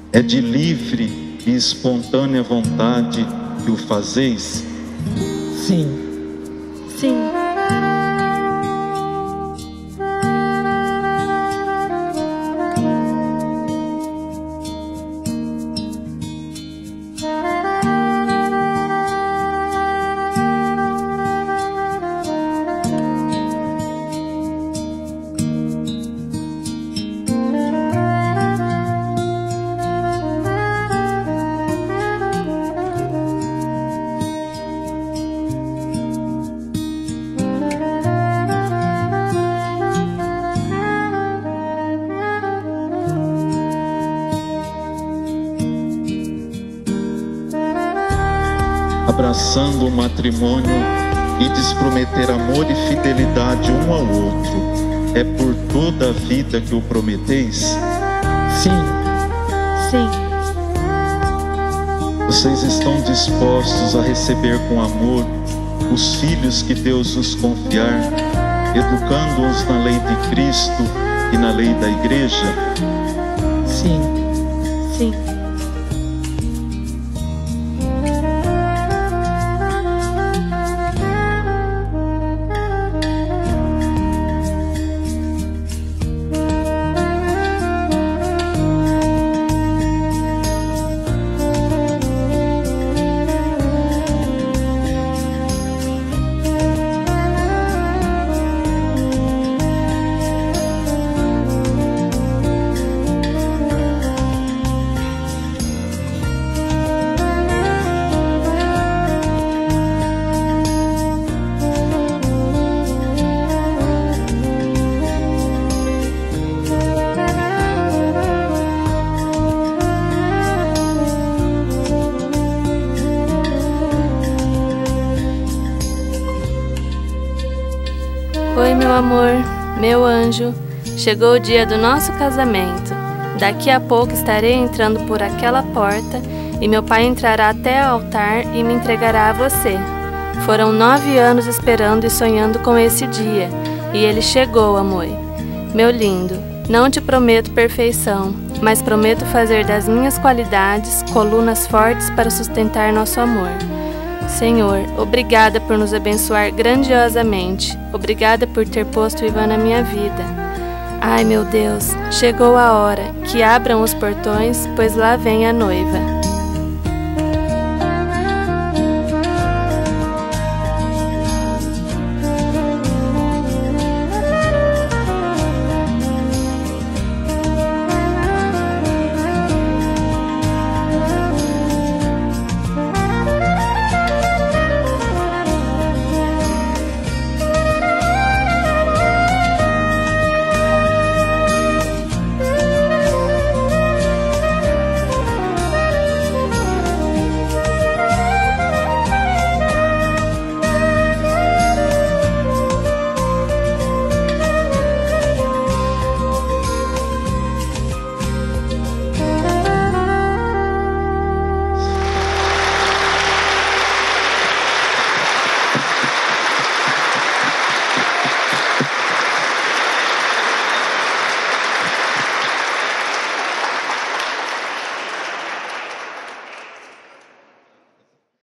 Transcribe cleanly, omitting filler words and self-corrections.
É de livre e espontânea vontade que o fazeis? Sim. Sim. Abraçando o matrimônio, ides prometer amor e fidelidade um ao outro. É por toda a vida que o prometeis? Sim. Sim. Vocês estão dispostos a receber com amor os filhos que Deus os confiar, educando-os na lei de Cristo e na lei da Igreja? Sim. Sim. Oi, meu amor, meu anjo, chegou o dia do nosso casamento. Daqui a pouco estarei entrando por aquela porta e meu pai entrará até o altar e me entregará a você. Foram 9 anos esperando e sonhando com esse dia, e ele chegou, amor. Meu lindo, não te prometo perfeição, mas prometo fazer das minhas qualidades colunas fortes para sustentar nosso amor. Senhor, obrigada por nos abençoar grandiosamente. Obrigada por ter posto o Ivan na minha vida. Ai, meu Deus, chegou a hora. Que abram os portões, pois lá vem a noiva.